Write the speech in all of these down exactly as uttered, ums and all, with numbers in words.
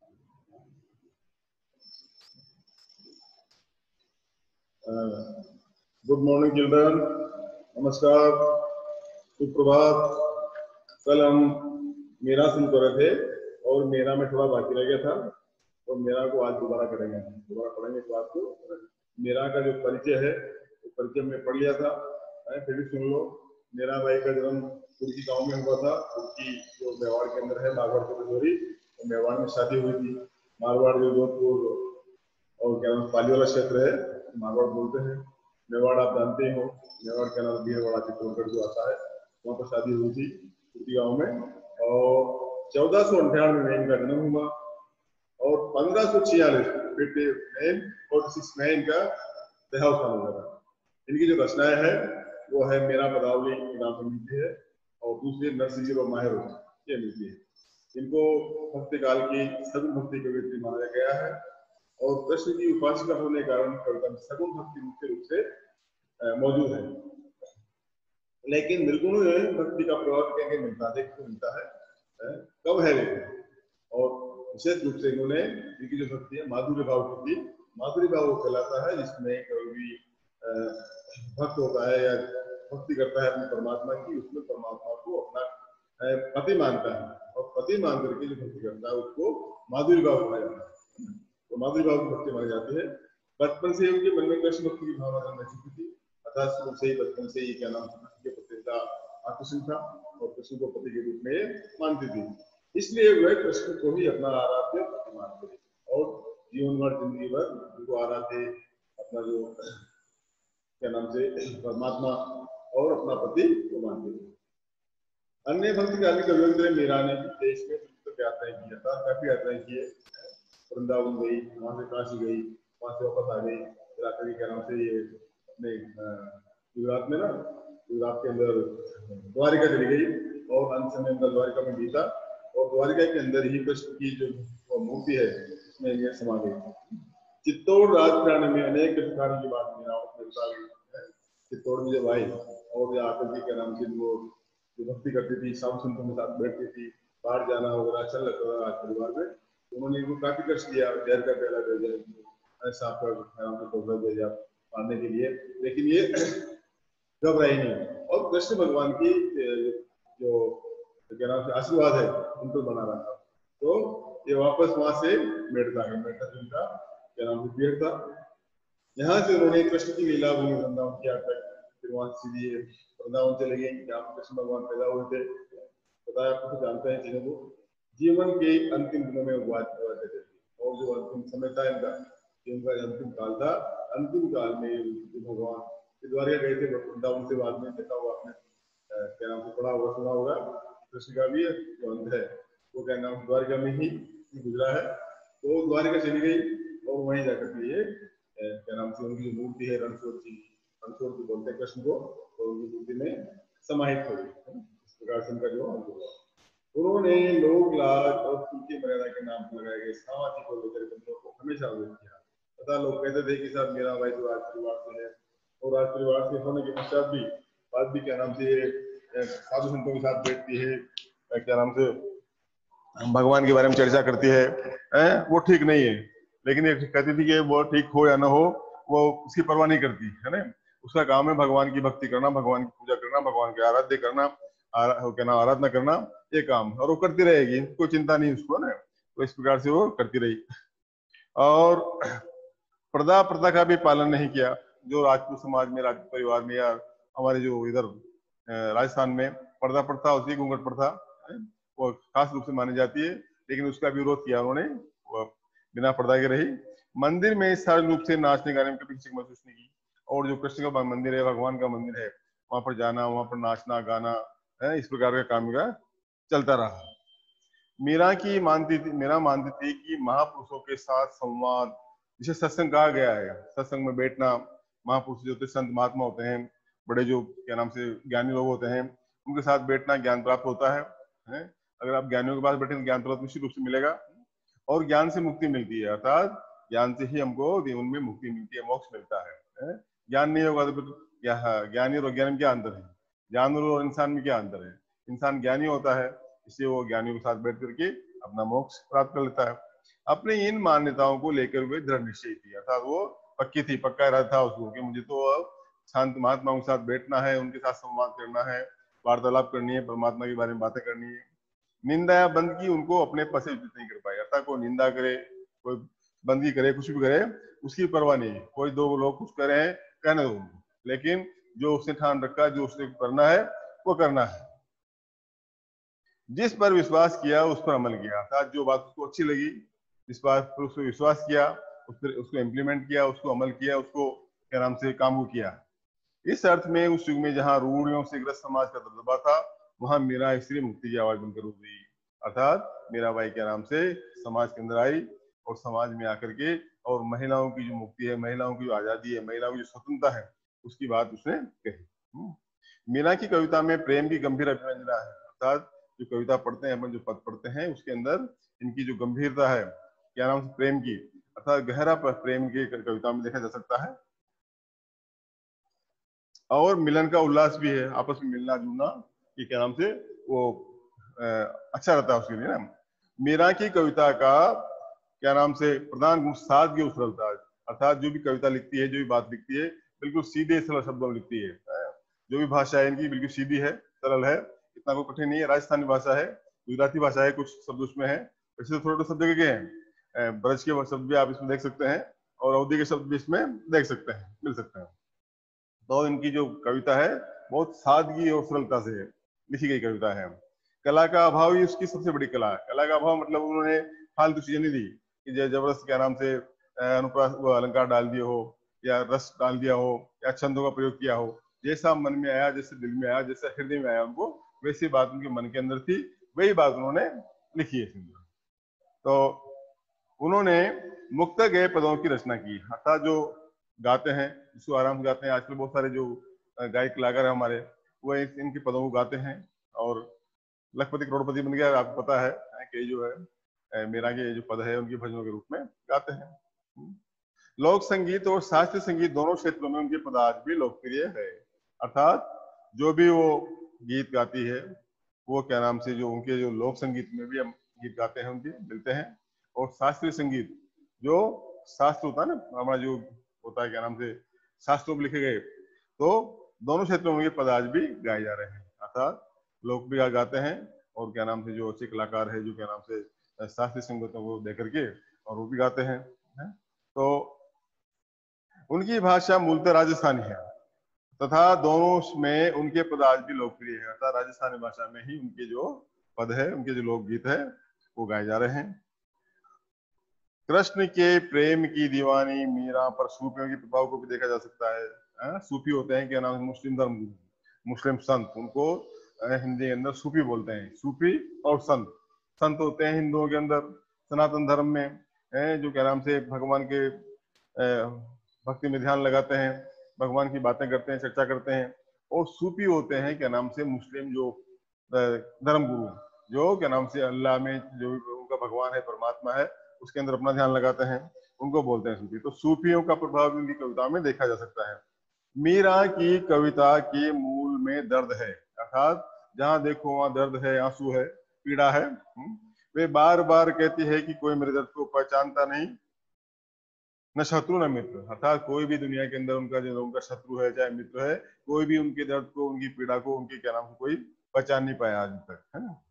Good morning children, नमस्कार, सुप्रभात। कल हम मेरा शुरू कर रहे थे और मेरा में थोड़ा बाकी रह गया था और मेरा को आज दोबारा करेंगे, दोबारा पढ़ेंगे क्लास को। मेरा का जो परिचय है वो परिचय में पढ़ लिया था, फिर भी सुन लो। मेरा भाई का जन्म कुर्की गांव में हुआ था। कुर्की जो मेवाड़ के अंदर है, मारवाड़ की तिजोरी, तो मेवाड़ में शादी हुई थी। मारवाड़ जो जोधपुर और क्या नाम पाली वाला क्षेत्र है, मारवाड़ बोलते हैं। मेवाड़ आप जानते ही हो, मेवाड़ के नाम भीलवाड़ा चित्तौड़गढ़ जो आता है, वहाँ पर शादी हुई थी कुर्की गाँव में। और चौदह सौ अंठानवे में इनका जन्म हुआ और पंद्रह सौ छियालीस में इनका देहावसान हो गया। इनकी जो रचनाएं है वो है मेरा पदावली नाम से मिलती है और दूसरी नरसिंह और माहिर ये मिलती है। इनको भक्ति काल की सगुन भक्ति के व्यक्ति माना गया है और कृष्ण की उपासना होने के कारण कविता में सगुन भक्ति मुख्य रूप से मौजूद है। लेकिन निर्गुण भक्ति का प्रभाव कहीं मिलता है, देखने को मिलता है, कब है लेकिन। और विशेष रूप से इन्होंने इनकी जो भक्ति है माधुर्य भाव की, माधुर्य भाव वो कहलाता है जिसमें कभी भक्त होता है या भक्ति करता है अपनी परमात्मा की, उसमें परमात्मा को अपना पति मानता है और पति मान करके जो भक्ति करता है उसको माधुर्य भाव कहा जाता है। तो माधुर्य भाव की भक्ति मानी जाती है। बचपन से उनके मन में कृष्ण भक्ति की भावना जन्म चुकी थी, अर्थात शुरू से ही बचपन से ही क्या नाम के प्रति का आकर्षण था और कृष्ण को पति के रूप में मानती थी। इसलिए वह कृष्ण को ही अपना आराध्य पति मानते थे और जीवन भर जिंदगी भर उनको आराध्य अपना जो क्या नाम से परमात्मा और अपना पति को मानते थे। अन्य भक्ति काली कवियत्री मीरा ने देश में यात्राएं की था, काफी यात्राएं की है। वृंदावन गई, वहां से काशी गई, वहां से वापस आ गई, फिर क्या नाम से ये अपने गुजरात में ना, गुजरात के अंदर द्वारिका चली गई और अंत समय अंदर द्वारिका में बीता और द्वारिका के अंदर ही कृष्ण की जो मूर्ति है उसमें ये समा गई। चित्तौड़ राजघराने में अनेक प्रकार की बात मेरा चित्तौड़ में जब आई और आकर जी के नाम से वो जो भक्ति करती थी, साधु संतों के साथ बैठती थी, बाहर जाना वगैरह अच्छा लगता था आज परिवार में। उन्होंने इनको काफी कष्ट दिया, जहर का प्याला भेजा, सांप का पौधा भेजा मारने के लिए, लेकिन ये घबराई नहीं और कृष्ण भगवान की जो क्या नाम से आशीर्वाद है उन पर बना रहा। तो ये वापस वहां से मेड़ता है, मेड़ता जिनका क्या नाम से पेड़ था, यहाँ से उन्होंने कृष्ण की लीला भूमि वृंदावन किया तक, फिर वहां सीधे वृंदावन चले गए जहाँ कृष्ण भगवान पैदा हुए थे। बताया आपको जानते हैं जिन्हें वो जीवन के अंतिम दिनों में बात करते थे और जो अंतिम समय था इनका, इनका अंतिम काल था, अंतिम काल में भगवान द्वारिका गए थे वृंदावन से। बाद में देखा हुआ आपने, क्या नाम से पढ़ा होगा, सुना होगा, कृष्ण का भी जो अंत है वो क्या नाम द्वारिका में ही गुजरा है। तो द्वारिका चली गई और वहीं जाकर के ये क्या नाम से उनकी मूर्ति है रणछोड़ जी, रणछोड़ जी बोलते हैं कृष्ण को, तो उनकी मूर्ति में समाहित हो गई। इस प्रकार से उनका जो अंत हुआ। उन्होंने लोक लाज और उनकी मर्यादा के नाम पर लगाए गए सामाजिक और वैचारिक बंधनों को हमेशा अवगत किया। पता लोग कहते थे कि साहब मेरा भाई तो राज परिवार से है और राज परिवार से होने के पश्चात भी बाद भी क्या नाम से साधु संतों के साथ बैठती है, क्या नाम से भगवान के बारे में चर्चा करती है, है? वो ठीक नहीं है। लेकिन ये कहती थी कि वो ठीक हो या ना हो वो उसकी परवाह नहीं करती है ना, उसका काम है भगवान की भक्ति करना, भगवान की पूजा करना, भगवान के आराध्य करना, क्या नाम आराधना करना, ये काम, और वो करती रहेगी, कोई चिंता नहीं उसको ना। तो इस प्रकार से वो करती रही और प्रदा प्रथा का भी पालन नहीं किया। जो राजपूत समाज में, राजपूत परिवार में या हमारे जो इधर राजस्थान में पर्दा प्रथा होती है, घूंघट प्रथा, वो खास रूप से मानी जाती है, लेकिन उसका विरोध किया उन्होंने, बिना पर्दा के रही। मंदिर में सारे रूप से नाचने गाने में कभी किसी महसूस नहीं की। और जो कृष्ण का मंदिर है, भगवान का मंदिर है, वहां पर जाना, वहां पर नाचना गाना है, इस प्रकार का काम का चलता रहा। मीरा की मानती थी मीरा मानती थी कि महापुरुषों के साथ संवाद, जिसे सत्संग कहा गया है, सत्संग में बैठना, महापुरुष जो होते संत महात्मा होते हैं, बड़े जो क्या नाम से ज्ञानी लोग होते हैं, उनके साथ बैठना ज्ञान प्राप्त होता है, है? अगर आप ज्ञानियों के पास बैठे तो ज्ञान प्राप्त निश्चित रूप से मिलेगा और ज्ञान से मुक्ति मिलती है, अर्थात ज्ञान से ही हमको जीवन में मुक्ति मिलती है, मोक्ष मिलता है। ज्ञान नहीं होगा तो फिर ज्ञानी और अज्ञानी में क्या अंतर है, जानवर और इंसान में क्या अंतर है। इंसान ज्ञानी होता है, इसलिए वो ज्ञानियों के साथ बैठ करके अपना मोक्ष प्राप्त कर लेता है। अपनी इन मान्यताओं को लेकर वे दृढ़ निश्चयी थी, अर्थात वो पक्की थी, पक्का इरादा था उसको कि मुझे तो अब शांत महात्माओं के साथ बैठना है, उनके साथ संवाद करना है, वार्तालाप करनी है, परमात्मा के बारे में बातें करनी है। निंदा या बंदगी उनको अपने पद से विचलित नहीं कर पाई, अर्थात कोई निंदा करे, कोई बंदगी करे, कुछ भी करे, उसकी परवाह नहीं। कोई दो लोग कुछ करे हैं, कहने दो उनको, लेकिन जो उसने ठान रखा, जो उसने करना है वो करना है। जिस पर विश्वास किया उस पर अमल किया, अर्थात जो बात उसको अच्छी लगी, जिस बात पर उसने विश्वास किया उस पर उसको इम्प्लीमेंट किया, उसको अमल किया, उसको क्या नाम से काबू किया। इस अर्थ में उस युग में जहाँ रूढ़ियों से ग्रस्त समाज का दबदबा था, वहां मीरा स्त्री मुक्ति की आवाज बनकर उठ गई, अर्थात मीराबाई के नाम से समाज के अंदर आई और समाज में आकर के और महिलाओं की जो मुक्ति है, महिलाओं की जो आजादी है, महिलाओं की जो स्वतंत्रता है, उसकी बात उसने कही। मीरा की कविता में प्रेम की गंभीर अभिव्यंजना है, अर्थात जो कविता पढ़ते हैं अपन, जो पद पढ़ते हैं, उसके अंदर इनकी जो गंभीरता है, क्या नाम से, प्रेम की, अर्थात गहरा प्रेम की कविता में देखा जा सकता है। और मिलन का उल्लास भी है, आपस में मिलना जुलना, ये क्या नाम से वो आ, अच्छा रहता है उसके लिए ना। मीरा की कविता का क्या नाम से प्रधान गुण सादगी और सरलता है, अर्थात जो भी कविता लिखती है, जो भी बात लिखती है, बिल्कुल सीधे सरल शब्दों में लिखती है। जो भी भाषा है इनकी बिल्कुल सीधी है, सरल है, इतना कोई कठिन नहीं है। राजस्थानी भाषा है, गुजराती भाषा है, कुछ शब्द उसमें है, वैसे तो थोड़े शब्द के हैं, ब्रज के शब्द भी आप इसमें देख सकते हैं और अवधि के शब्द भी इसमें देख सकते हैं, मिल सकते हैं। तो इनकी जो कविता है बहुत सादगी और सरलता से लिखी गई कविता है। कला का अभाव ही उसकी सबसे बड़ी कला है। कला का अभाव मतलब उन्होंने फालतू चीजें नहीं दी कि जबरदस्त क्या नाम से अनुप्रास वो अलंकार डाल दिए हो या रस डाल दिया हो या छंदों का प्रयोग किया हो। जैसा मन में आया, जैसे दिल में आया, जैसा हृदय में आया, उनको वैसी बात उनके मन के अंदर थी, वही बात उन्होंने लिखी है। तो उन्होंने मुक्त गए पदों की रचना की, अर्थात जो गाते हैं, जिसको आराम से गाते हैं, आजकल बहुत सारे जो गायक कलाकार है हमारे, वो इनके पदों को गाते हैं और लखपति करोड़पति बन गया, आपको पता है कि जो है मीरा के जो पद है उनके भजनों के रूप में गाते हैं। लोक संगीत और शास्त्रीय संगीत दोनों क्षेत्रों में उनके पद आज भी लोकप्रिय है, अर्थात जो भी वो गीत गाती है वो क्या नाम से जो उनके जो लोक संगीत में भी हम गीत गाते हैं उनके मिलते हैं, और शास्त्रीय संगीत जो शास्त्र होता है ना हमारा, जो होता है क्या नाम से शास्त्रों में लिखे गए, तो दोनों क्षेत्रों में पद आज भी गाए जा रहे हैं, अर्थात लोग भी गाते हैं और क्या नाम से जो अच्छे कलाकार है जो क्या नाम से शास्त्रीय संगीतों को देकर के और वो भी गाते हैं, है? तो उनकी भाषा मूलतः राजस्थानी है तथा दोनों में उनके पद आज भी लोकप्रिय है, अर्थात राजस्थानी भाषा में ही उनके जो पद है, उनके जो लोकगीत है वो गाए जा रहे हैं। कृष्ण के प्रेम की दीवानी मीरा पर सूफियों के प्रभाव को भी देखा जा सकता है, है? सूफी होते हैं क्या नाम, मुस्लिम धर्म, मुस्लिम संत, उनको हिंदी के अंदर सूफी बोलते हैं। सूफी और संत, संत होते हैं हिंदुओं के अंदर सनातन धर्म में, है, जो क्या नाम से भगवान के भक्ति में ध्यान लगाते हैं, भगवान की बातें करते हैं, चर्चा करते हैं। और सूफी होते हैं क्या नाम से मुस्लिम जो धर्म गुरु, जो क्या नाम से अल्लाह में जो उनका भगवान है, परमात्मा है, उसके अंदर अपना ध्यान लगाते हैं, उनको बोलते हैं सूफी। तो सूफियों का प्रभाव उनकी कविताओं में देखा जा सकता है। मीरा की कविता के मूल में दर्द है, अर्थात जहां देखो वहां दर्द है, आंसू है, पीड़ा है। वे बार बार कहती है कि कोई मेरे दर्द को पहचानता नहीं, न शत्रु न मित्र, अर्थात कोई भी दुनिया के अंदर उनका जो उनका शत्रु है चाहे मित्र है, कोई भी उनके दर्द को, उनकी पीड़ा को, उनके क्या नाम को कोई पहचान नहीं पाया आज तक, है ना।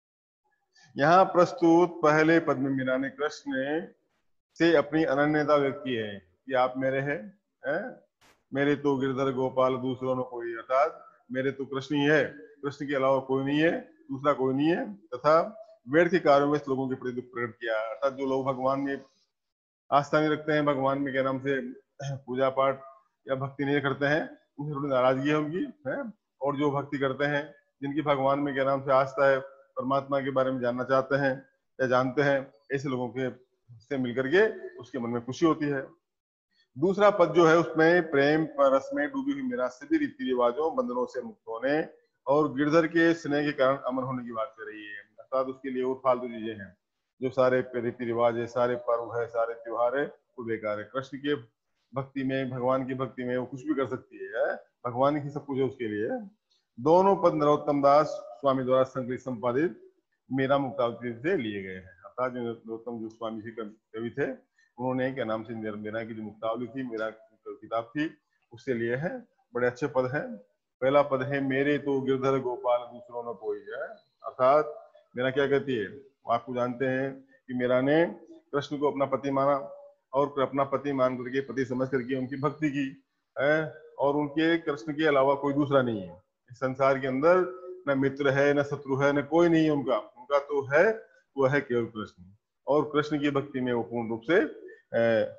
यहाँ प्रस्तुत पहले पद में मीरा ने कृष्ण से अपनी अनन्यता व्यक्त की है कि आप मेरे हैं, है? मेरे तो गिरधर गोपाल दूसरों ने कोई, अर्थात मेरे तो कृष्ण ही है, कृष्ण के अलावा कोई नहीं है, दूसरा कोई नहीं है। तथा वेद के कार्यों में लोगों के प्रति दुख प्रकट किया, अर्थात जो लोग भगवान में आस्था नहीं रखते हैं, भगवान में क्या नाम से पूजा पाठ या भक्ति नहीं करते हैं, उनसे थोड़ी नाराजगी है उनकी, है? और जो भक्ति करते हैं, जिनकी भगवान में क्या नाम से आस्था है, परमात्मा के बारे में जानना चाहते हैं या जानते हैं, ऐसे लोगों के से मिलकर के उसके मन में खुशी होती है। दूसरा पद जो है उसमें प्रेम रस में डूबी हुई मीरा सभी रीति रिवाजों बंधनों से मुक्त होने और गिरधर के स्नेह के कारण अमर होने की बात कर रही है, अर्थात उसके लिए और फालतू चीजें हैं, जो सारे रीति रिवाज है, सारे पर्व है, सारे त्योहार है, वो बेकार है। कृष्ण के भक्ति में, भगवान की भक्ति में वो कुछ भी कर सकती है, भगवान ही सब कुछ है उसके लिए। दोनों पद नरोत्तम दास स्वामी द्वारा संकलित संपादित मीरा मुक्तावती से लिए गए हैं, अर्थात जो नरोत्तम जो स्वामी जी कवि थे, उन्होंने क्या नाम से मीरा की जो मुक्तावली थी, मीरा किताब थी, उससे लिए हैं। बड़े अच्छे पद हैं। पहला पद है, मेरे तो गिरधर गोपाल दूसरों न कोई है। अर्थात मीरा क्या कहती है, आपको जानते हैं कि मीरा ने कृष्ण को अपना पति माना और अपना पति मान करके, पति समझ करके उनकी भक्ति की है, और उनके कृष्ण के अलावा कोई दूसरा नहीं है इस संसार के अंदर। न मित्र है, न शत्रु है, न कोई नहीं है उनका। उनका तो है, वो है केवल कृष्ण, और कृष्ण की भक्ति में वो पूर्ण रूप से ए,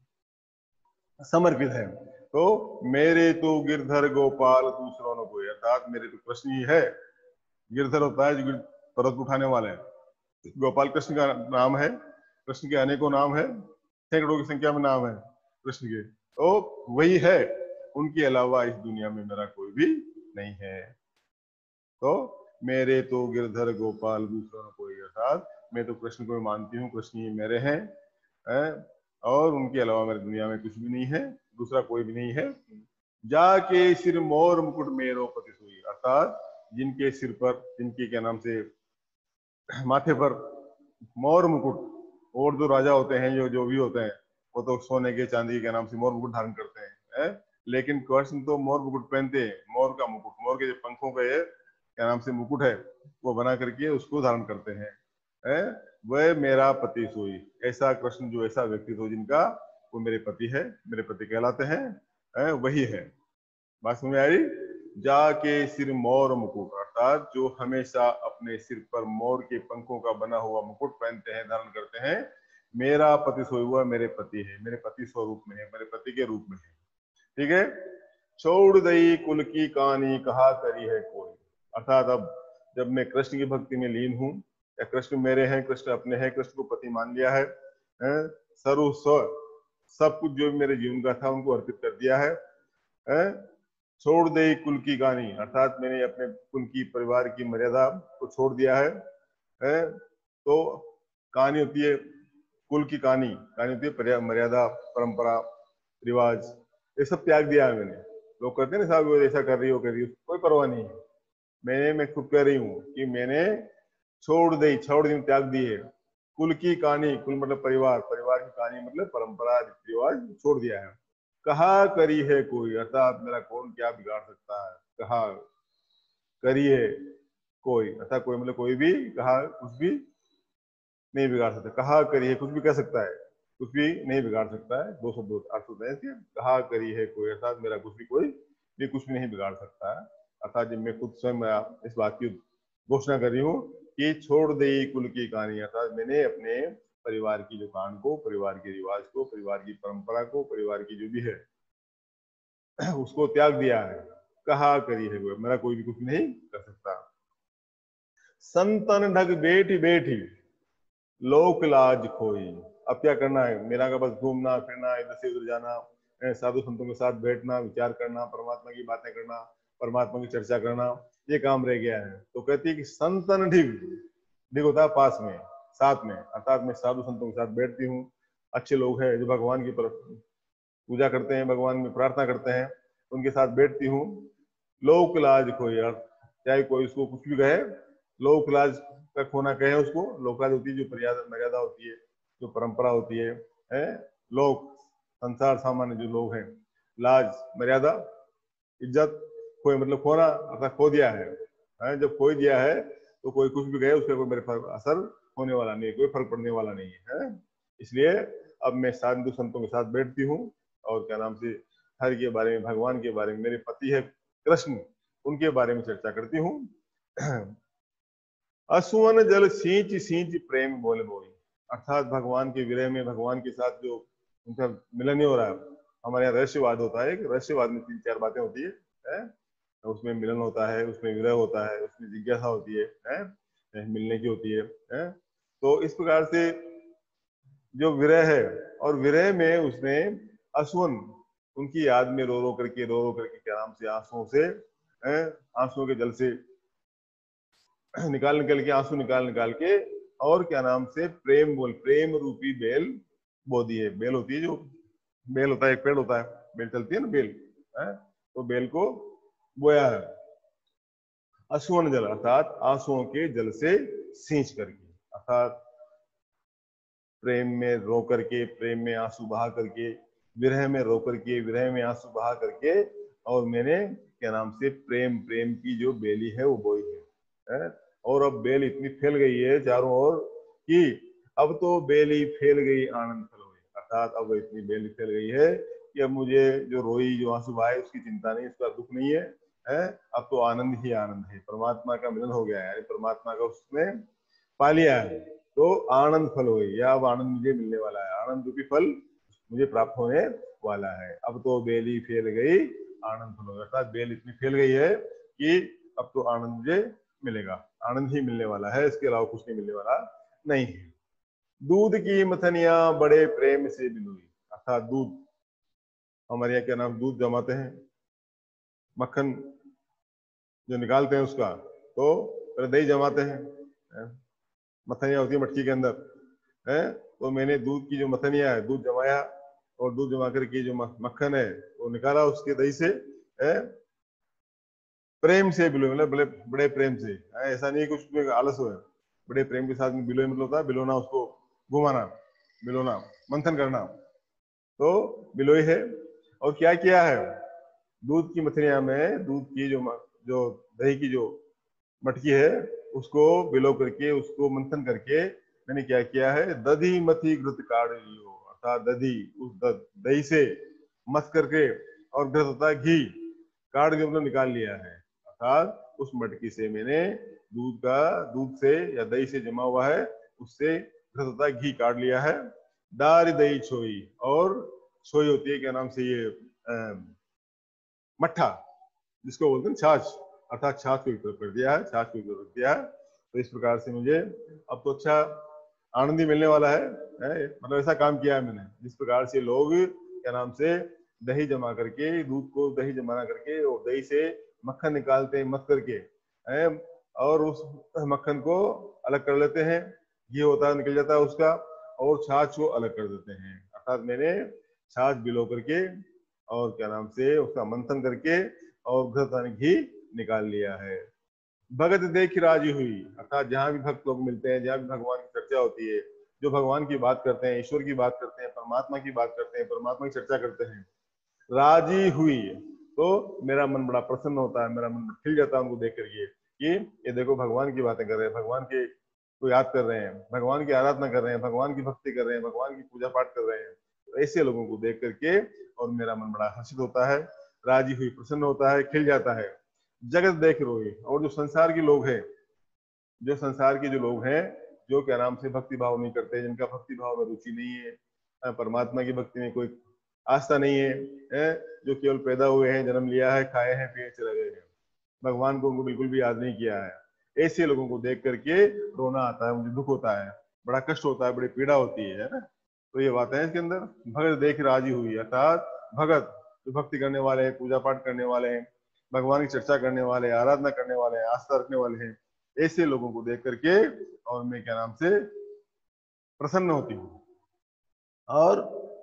समर्पित है। तो मेरे तो गिरधर गोपाल दूसरों न कोई, अर्थात मेरे तो कृष्ण ही है। गिरधर होता है जो पर्वत उठाने वाले हैं, गोपाल कृष्ण का नाम है। कृष्ण के अनेकों नाम है, सैकड़ों की संख्या में नाम है कृष्ण के, तो वही है। उनके अलावा इस दुनिया में मेरा कोई भी नहीं है। तो मेरे तो गिरधर गोपाल दूसरों न कोई, अर्थात मैं तो कृष्ण को मानती हूँ, कृष्ण ही मेरे हैं है, और उनके अलावा मेरी दुनिया में कुछ भी नहीं है, दूसरा कोई भी नहीं है। जाके सिर मोर मुकुट मेरो पति सोई, अर्थात जिनके सिर पर, जिनके क्या नाम से माथे पर मोर मुकुट, और जो राजा होते हैं, जो जो भी होते हैं, वो तो सोने के चांदी के नाम से मोर मुकुट धारण करते हैं, है? लेकिन कृष्ण तो मोर मुकुट पहनते हैं। मोर का मुकुट, मोर के जो पंखों का ये क्या नाम से मुकुट है, वो बना करके उसको धारण करते हैं, है? वह मेरा पति सोई, ऐसा कृष्ण जो ऐसा व्यक्ति हो जिनका, वो मेरे पति है, मेरे पति कहलाते हैं, है? वही है। बात समझ में आई? जाके सिर मोर मुकुट, अर्थात जो हमेशा अपने सिर पर मोर के पंखों का बना हुआ मुकुट पहनते हैं, धारण करते हैं, मेरा पति सोई हुआ मेरे पति है, मेरे पति स्वरूप में है, मेरे पति के रूप में है। ठीक है। छोड़ दई कुल की कहानी कहा करी है कोई, अर्थात अब जब मैं कृष्ण की भक्ति में लीन हूँ, या कृष्ण मेरे हैं, कृष्ण अपने हैं, कृष्ण को पति मान लिया है, है? सर्व स्व सब कुछ जो मेरे जीवन का था उनको अर्पित कर दिया है, है? छोड़ दे कुल की कहानी, अर्थात मैंने अपने कुल की, परिवार की मर्यादा को छोड़ दिया है, है? तो कहानी होती है कुल की, कहानी कहानी होती है मर्यादा, परंपरा, रिवाज, ये सब त्याग दिया है मैंने। लोग कहते हैं ना साहब ऐसा कर रही हो, कर रही हो, कोई परवाह नहीं है। मैंने मैं खुद कह रही हूँ कि मैंने छोड़ दी, छोड़ दी, त्याग दी है कुल की कहानी। कुल मतलब परिवार, परिवार की कहानी मतलब परंपरा, रीति रिवाज छोड़ दिया है। कहा करी है कोई, अर्थात मेरा कौन क्या बिगाड़ सकता है। कहा करी है कोई, अर्थात कोई मतलब कोई भी, कहा कुछ भी नहीं बिगाड़ सकता। कहा करी है कुछ भी कह सकता है, कुछ भी नहीं बिगाड़ सकता है। दो शब्द अर्थ होते हैं। कहा करी है कोई, अर्थात मेरा कुछ भी, कोई भी कुछ भी नहीं बिगाड़ सकता है। अर्थात जब मैं खुद स्वयं इस बात की घोषणा कर रही हूँ कि छोड़ दे कुल की कहानी, अर्थात मैंने अपने परिवार की जो कहानी को, परिवार के रिवाज को, परिवार की परंपरा को, परिवार की जो भी है उसको त्याग दिया है। कहा करी है कोई, मेरा कोई भी कुछ नहीं कर सकता। संतन ढग बेटी बेटी लोक लाज खोई, अब क्या करना है मेरा का, बस घूमना फिरना, इधर से उधर जाना, साधु संतों के साथ बैठना, विचार करना, परमात्मा की बातें करना, परमात्मा की चर्चा करना, ये काम रह गया है। तो कहती है कि संतन ढिग, ढिग होता है पास में, साथ में, अर्थात मैं साधु संतों के साथ बैठती हूँ, अच्छे लोग हैं जो भगवान की पूजा करते हैं, भगवान में प्रार्थना करते हैं, उनके साथ बैठती हूँ। लोक लाज खोई, चाहे कोई उसको कुछ भी कहे, लोक लाज का खोना कहे उसको। लोक लाज होती है जो मर्यादा होती है, जो परंपरा होती है, है? लोक संसार सामान्य जो लोग हैं, लाज मर्यादा, इज्जत खोए मतलब खोना, अर्थात खो दिया है, है? जब खो दिया है तो कोई कुछ भी कहे उसका कोई मेरे पर असर होने वाला नहीं, कोई फर्क पड़ने वाला नहीं है। इसलिए अब मैं साधु संतों के साथ बैठती हूँ और क्या नाम से हर के बारे में, भगवान के बारे में, मेरे पति है कृष्ण, उनके बारे में चर्चा करती हूँ। असुवन जल सींच सींच प्रेम बोले बोई, अर्थात भगवान के विरह में, भगवान के साथ जो उनका मिलन नहीं हो रहा है। हमारे यहाँ रहस्यवाद होता है, रहस्यवाद में तीन चार बातें होती है, है? उसमें मिलन होता है, उसमें विरह होता है, उसमें जिज्ञासा होती है, है? मिलने की होती है, है? तो इस प्रकार से जो विरह है, और विरह में उसने असुवन, उनकी याद में रो रो करके, रो रो करके क्या नाम से, आंसुओं से, आंसुओं के जल से निकाल निकाल के, आंसू निकाल निकाल के, और क्या नाम से प्रेम बोल, प्रेम रूपी बेल बो दी है। बेल होती है, जो बेल होता है, एक पेड़ होता है, बेल चलती है ना, बेल है? तो बेल को बोया है असुवन जल, अर्थात आंसुओं के जल से सींच करके, अर्थात प्रेम में रो करके, प्रेम में आंसू बहा करके, विरह में रो करके, विरह में आंसू बहा करके, और मैंने क्या नाम से प्रेम प्रेम की जो बेली है वो बोई है, है? और अब बेल इतनी फैल गई है चारों ओर कि अब तो बेली फैल गई आनंद फल हुई, अर्थात अब इतनी बेली फैल गई है कि अब मुझे जो रोई जो आंसू बहाए उसकी चिंता नहीं, उसका दुख नहीं है, है? अब तो आनंद ही आनंद है, परमात्मा का मिलन हो गया है, परमात्मा का उसने पा लिया है, तो आनंद फल हुई, या अब आनंद मुझे मिलने वाला है, आनंद रूपी फल मुझे प्राप्त होने वाला है। अब तो बेली फैल गई आनंद फल होगा, अर्थात बेल इतनी फैल गई है कि अब तो आनंद मुझे मिलेगा, आनंद ही मिलने वाला है, इसके अलावा कुछ नहीं मिलने वाला नहीं है। दूध की मथनिया बड़े प्रेम से बिलोई, अर्थात दूध, हमारे यहाँ क्या नाम, दूध जमाते हैं, मक्खन जो निकालते हैं उसका, तो पहले दही जमाते हैं, मथनिया होती है मटकी के अंदर, है? तो मैंने दूध की जो मथनिया है, दूध जमाया, और दूध जमा करके जो मक्खन है वो निकाला उसके दही से, है? प्रेम से बिलोई, मतलब बड़े बड़े प्रेम से, है? ऐसा नहीं कुछ में आलस हो, बड़े प्रेम के साथ में बिलोई मतलब होता है बिलोना, उसको घुमाना, बिलोना, मंथन करना, तो बिलोई है। और क्या किया है, दूध की मथनिया में दूध की जो जो दही की जो मटकी है उसको बिलो करके, उसको मंथन करके मैंने क्या किया है, दधी मथी घृत काढ़ लियो, अर्थात दधी उस दही से मथ करके, और घृत होता है घी, काढ़ के मतलब निकाल लिया है, अर्थात उस मटकी से मैंने दूध का, दूध से या दही से जमा हुआ है उससे घृत होता है घी काढ़ लिया है। दार दही छोई, और छोई होती है क्या नाम से ये आ, मट्ठा, जिसको बोलते हैं छाछ, अर्थात छाछ को उपयोग कर दिया है, छाछ को उपयोग कर दिया है। तो इस प्रकार से मुझे अब तो अच्छा आनंद ही मिलने वाला है, है? मतलब ऐसा काम किया है मैंने, जिस प्रकार से लोग क्या नाम से दही जमा करके, दूध को दही जमा करके और दही से मक्खन निकालते हैं मथ करके, है? और उस मक्खन को अलग कर लेते हैं, घी होता है निकल जाता है उसका, और छाछ को अलग कर देते हैं, अर्थात मैंने छाछ बिलो करके और क्या नाम से उसका मंथन करके और घृत घी निकाल लिया है। भगत देख राजी हुई, अर्थात जहां भी भक्त लोग मिलते हैं, जहां भी भगवान की चर्चा होती है, जो भगवान की बात करते हैं, ईश्वर की बात करते हैं, परमात्मा की बात करते हैं, परमात्मा की चर्चा करते हैं, राजी हुई, तो मेरा मन बड़ा प्रसन्न होता है, मेरा मन खिल जाता है उनको देख करके कि ये देखो भगवान की बातें कर रहे हैं, भगवान के को याद कर रहे हैं, भगवान की आराधना कर रहे हैं, भगवान की भक्ति कर रहे हैं, भगवान की पूजा पाठ कर रहे हैं। तो ऐसे लोगों को देख करके और मेरा मन बड़ा हर्षित होता है, राजी हुई, प्रसन्न होता है, खिल जाता है। जगत देख रोई, और जो संसार के लोग हैं, जो संसार के जो लोग हैं, जो क्या नाम से भक्ति भाव नहीं करते, जिनका भक्ति भाव में रुचि नहीं है, परमात्मा की भक्ति में कोई आस्था नहीं है, है? जो केवल पैदा हुए हैं, जन्म लिया है, खाए हैं, पिए चले गए हैं, भगवान को उनको बिल्कुल भी याद नहीं किया है, ऐसे लोगों को देख करके रोना आता है, मुझे दुख होता है, बड़ा कष्ट होता है, बड़ी पीड़ा होती है ना। तो ये बात है इसके अंदर, भगत देख राजी हुई, अर्थात भगत जो भक्ति करने वाले हैं, पूजा पाठ करने वाले हैं, भगवान की चर्चा करने वाले, आराधना करने वाले हैं, आस्था रखने वाले हैं, ऐसे लोगों को देख करके और मैं क्या नाम से प्रसन्न होती हूँ। और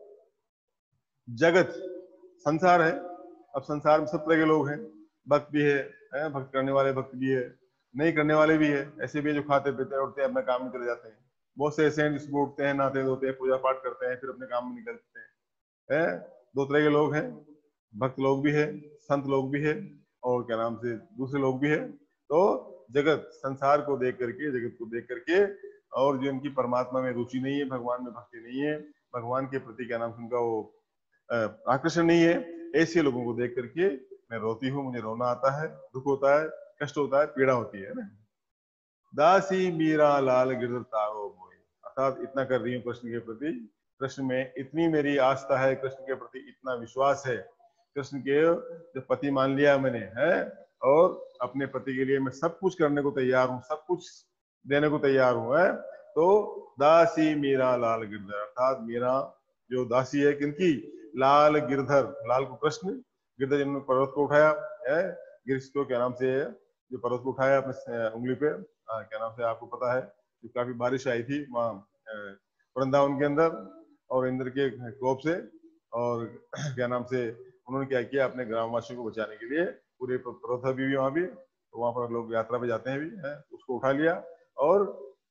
जगत संसार है, अब संसार में सब तरह के लोग हैं, भक्त भी है, है? भक्त करने वाले भक्त भी है, नहीं करने वाले भी है, ऐसे भी जो खाते पीते उठते हैं अपने काम में चले जाते हैं, बहुत से ऐसे हैं जिसको उठते हैं, नहाते धोते हैं, पूजा पाठ करते हैं, फिर अपने काम में निकलते हैं, है? दो तरह के लोग हैं, भक्त लोग भी है, संत लोग भी है, और क्या नाम से दूसरे लोग भी है। तो जगत संसार को देख करके, जगत को देख करके, और जो इनकी परमात्मा में रुचि नहीं है, भगवान में भक्ति नहीं है, भगवान के प्रति क्या नाम से उनका वो आकर्षण नहीं है, ऐसे लोगों को देख करके मैं रोती हूँ, मुझे रोना आता है, दुख होता है, कष्ट होता है, पीड़ा होती है ना। दासी मीरा लाल गिरधर तारो मोई, अर्थात इतना कर रही हूँ कृष्ण के प्रति, कृष्ण में इतनी मेरी आस्था है, कृष्ण के प्रति इतना विश्वास है, कृष्ण के जो पति मान लिया मैंने, है? और अपने पति के लिए मैं सब कुछ करने को तैयार हूँ, सब कुछ देने को तैयार हूँ, है? तो दासी मीरा लाल गिरधर, अर्थात मीरा जो दासी है किनकी, लाल गिरधर, लाल को कृष्ण, गिरधर जिन्होंने पर्वत को उठाया है, गिरश को क्या नाम से है, जो पर्वत को उठाया अपने उंगली पे, आ, क्या नाम से आपको पता है, कि काफी बारिश आई थी वहाँ वृंदावन के अंदर, और इंद्र के कोप से, और क्या नाम से उन्होंने क्या किया, अपने ग्रामवासियों को बचाने के लिए, पूरे पर्वत भी, भी वहां भी, तो वहां पर लोग यात्रा पे जाते हैं भी, है? उसको उठा लिया और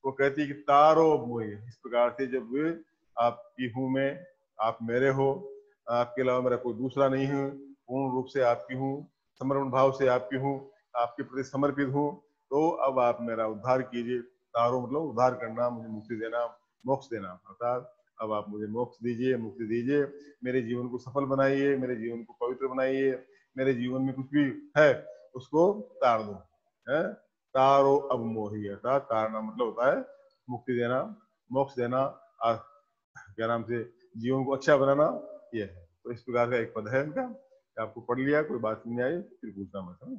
वो कहती है कि तारो मोही। इस प्रकार से जब आपकी हूं मैं, आप मेरे हो, आपके अलावा मेरा कोई दूसरा नहीं हूँ, पूर्ण रूप से आपकी हूँ, समर्पण भाव से आपकी हूँ, आपके प्रति समर्पित हूँ, तो अब आप मेरा उद्धार कीजिए। तारो मतलब उद्धार करना, मुझे मुक्ति देना, मोक्ष देना, अर्थात अब आप मुझे मोक्ष दीजिए, मुक्ति दीजिए, मेरे जीवन को सफल बनाइए, मेरे जीवन को पवित्र बनाइए, मेरे जीवन में कुछ भी है उसको तार दो। है तारो अब मोही, अर्थात तारना मतलब होता है मुक्ति देना, मोक्ष देना, और क्या नाम से जीवन को अच्छा बनाना, ये है। तो इस प्रकार का एक पद है इनका, आपको पढ़ लिया, कोई बात नहीं आई फिर पूछना मत।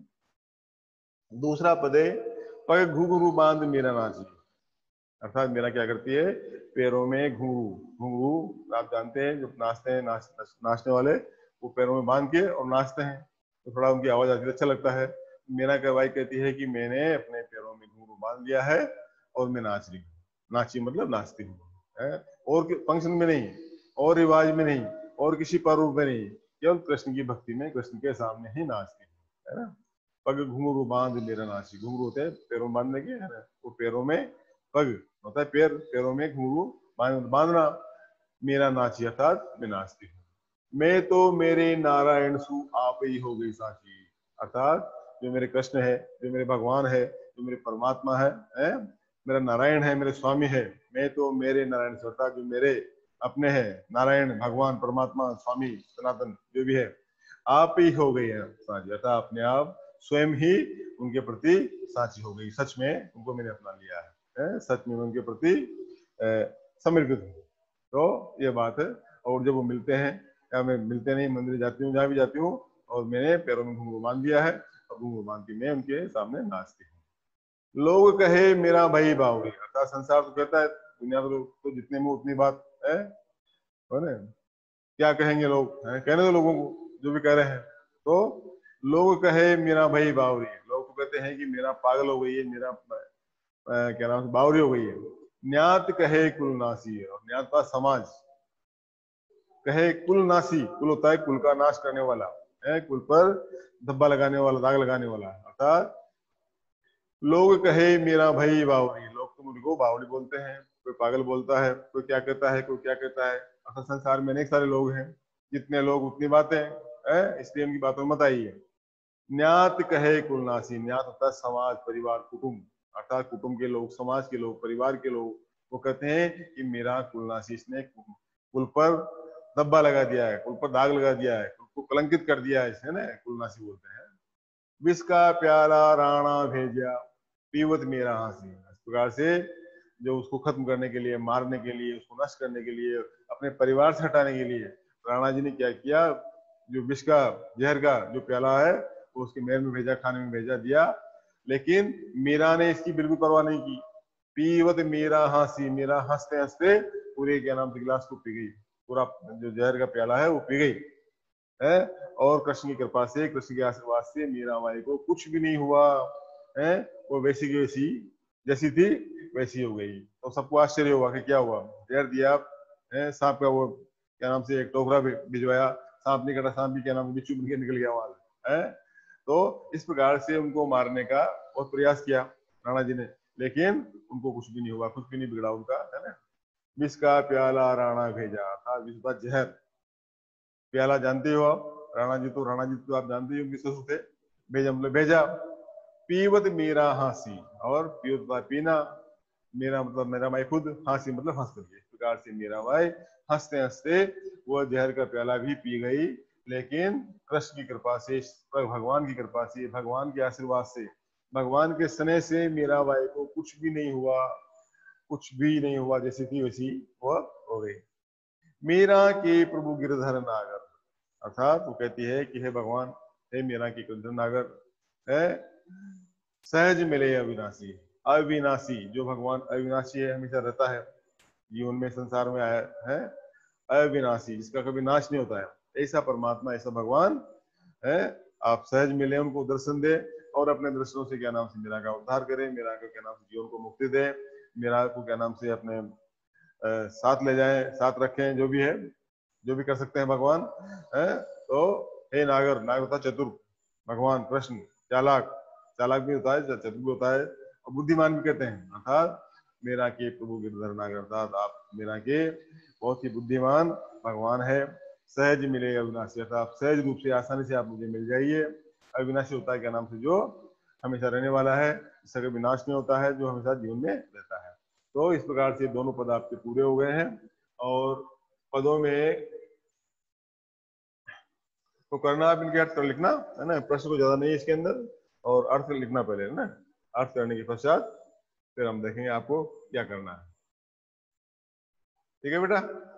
दूसरा पद है पग घुघरू बांध मेरा नाची, अर्थात मेरा क्या करती है, पैरों में घुंघरू। घुंघरू आप जानते हैं जो नाचते हैं, नाच, नाचने वाले, वो पैरों में बांध के और नाचते हैं, तो थोड़ा उनकी आवाज आती है, अच्छा लगता है। मीना कहवाई कहती है कि मैंने अपने पैरों में घुंघरू बांध लिया है और मैं नाच रही हूँ। नाची मतलब नाचती हूँ, और फंक्शन में नहीं, और रिवाज में नहीं, और किसी प्रारूप में नहीं, केवल कृष्ण की भक्ति में, कृष्ण के सामने ही नाचती हूँ, है ना। पग घुंघरू बांध मेरा नाची, घुंघरू होते हैं पैरों में बांधने के, है ना, वो पैरों में पग होता है, पैर, पैरों में घुंघरू बांधना, मेरा नाची अर्थात मैं नाचती हूँ। मैं तो मेरे नारायण सु आप ही हो गई साची, अर्थात जो मेरे कृष्ण है, जो मेरे भगवान है, जो मेरे परमात्मा है, है? मेरा नारायण है, मेरे स्वामी है, मैं तो मेरे नारायण से, अर्थात जो मेरे अपने है, नारायण भगवान परमात्मा स्वामी सनातन जो भी है, आप ही हो गई है साची, अर्थात अपने आप स्वयं ही उनके प्रति साची हो गई, सच में उनको मैंने अपना लिया है, है? सच में उनके प्रति समर्पित हूँ। तो ये बात है। और जब वो मिलते हैं, या मैं मिलते नहीं, मंदिर जाती हूँ, जहाँ भी जाती हूँ, और मैंने पैरों में घुंघरू बांध दिया है, और घुंघरू बांध के मैं उनके सामने नाचती हूँ। लोग कहे मेरा भाई बावरी, अर्थात संसार तो कहता है, दुनिया तो, तो जितने में उतनी बात है, ना, क्या कहेंगे लोग, है? कहने दो लोगों को जो भी कह रहे हैं। तो लोग कहे मेरा भाई बावरी, लोग तो कहते हैं कि मेरा पागल हो गई है, मेरा आ, क्या नाम बावरी हो गई है। न्यात कहे कुलनासी है, और न्यात का समाज, कहे कुलनासी, कुल होता है कुल का नाश करने वाला, है, कुल पर धब्बा लगाने वाला, दाग लगाने वाला, अर्थात लोग कहे मेरा भाई बावरी, लोग तो मुझको बावरी बोलते हैं, कोई पागल बोलता है, कोई क्या कहता है, कोई क्या कहता है, अर्थात संसार में अनेक सारे लोग हैं, जितने लोग उतनी बातें, है, इसलिए उनकी बातों में मत आइए। न्यात कहे कुलनासी, न्यात होता है समाज, परिवार, कुटुंब, अर्थात कुटुंब के लोग, समाज के लोग, परिवार के लोग, वो कहते हैं कि मेरा कुलनासी, इसने कुल पर धब्बा लगा दिया है, कुल पर दाग लगा दिया है, कुल को कलंकित कर दिया है, इसने ना कुलनासी बोलते हैं। विष का प्याला राणा भेजा पीवत मेरा हासी, इस प्रकार से जो उसको खत्म करने के लिए, मारने के लिए, उसको नष्ट करने के लिए, अपने परिवार से हटाने के लिए राणा जी ने क्या किया, जो विष का, जहर का जो प्याला है वो उसके महल में भेजा, खाने में भेजा दिया, लेकिन मीरा ने इसकी बिल्कुल परवाह नहीं की। पीवत मेरा हंसी, मेरा हंसते हंसते पूरे क्या नाम से गिलास को पी गई, पूरा जो जहर का प्याला है वो पी गई है। और कृष्ण की कृपा से, कृष्ण के आशीर्वाद से मीरा बाई को कुछ भी नहीं हुआ है, वो वैसी की वैसी जैसी थी वैसी हो गई। तो सबको आश्चर्य हुआ कि क्या हुआ, जहर दिया है, सांप का वो क्या नाम से एक टोकरा भिजवाया, सांप नहीं कटा, सांप भी क्या नाम बिच्छू बन के निकल गया वहां है। तो इस प्रकार से उनको मारने का बहुत प्रयास किया राणा जी ने, लेकिन उनको कुछ भी नहीं हुआ, कुछ भी नहीं बिगड़ा उनका, है ना। विष का प्याला राणा भेजा था, विष का जहर प्याला जानते हो आप, राणा जी तो राणा जी तो आप जानते हो किस थे, भेजा मतलब भेजा। पीवत मेरा हंसी, और पीवत पीना, मेरा मतलब मेरा भाई खुद, हंसी मतलब हंस करके, इस प्रकार से मेरा भाई हंसते हंसते वो जहर का प्याला भी पी गई, लेकिन कृष्ण की कृपा से, भगवान की कृपा से, भगवान के आशीर्वाद से, भगवान के स्नेह से मेरा भाई को कुछ भी नहीं हुआ, कुछ भी नहीं हुआ, जैसी थी वैसी वह हो गई। मीरा के प्रभु गिरधर नागर, अर्थात वो कहती है कि हे भगवान, हे मीरा के गिरधर नागर है, सहज मिले अविनाशी, अविनाशी जो भगवान अविनाशी है, हमेशा रहता है जीवन में, संसार में आया है, अविनाशी जिसका कभी नाश नहीं होता है, ऐसा परमात्मा, ऐसा भगवान है, आप सहज मिले, उनको दर्शन दे, और अपने दर्शनों से क्या नाम से मीरा का उद्धार करे, मीरा का क्या नाम से जीवन को मुक्ति दे, मीरा को क्या नाम से अपने आ, साथ ले जाए, साथ रखें, जो भी है, जो भी कर सकते हैं भगवान है। तो हे नागर, नागर होता है चतुर, भगवान कृष्ण चालाक, चालाक भी होता है, चतुर भी होता है, और बुद्धिमान भी कहते हैं, अर्थात मेरा के प्रभु गिरधर नागर, अर्थात आप मेरा के बहुत ही बुद्धिमान भगवान है। सहज मिले अविनाशी, अर्थात सहज रूप से आसानी से आप मुझे मिल जाइए। अविनाशी होता है क्या नाम से, जो हमेशा रहने वाला है, जिसका कभी विनाश नहीं होता है, जो हमेशा जीवन में रहता है। तो इस प्रकार से दोनों पद आपके पूरे हो गए हैं। और पदों में तो करना आप इनके अर्थ लिखना है ना, प्रश्न को ज्यादा नहीं है इसके अंदर, और अर्थ लिखना पहले है ना। अर्थ करने के पश्चात फिर हम देखेंगे आपको क्या करना है। ठीक है बेटा।